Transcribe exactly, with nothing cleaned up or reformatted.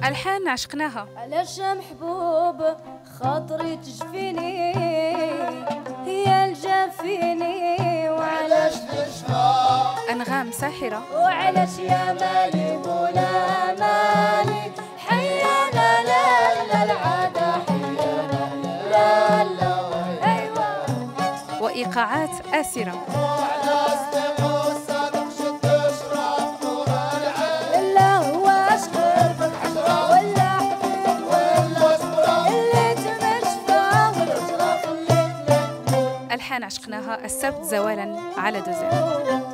ألحان عشقناها. علاش محبوب خاطري تجفيني هي الجافيني، وعلاش تشفى أنغام ساحرة. وعلاش يا مالي مولا مالي حيانا لا لا العادة حيانا لا لا أيوة. وإيقاعات آسرة. ألحان عشقناها السبت زوالا على دوزان.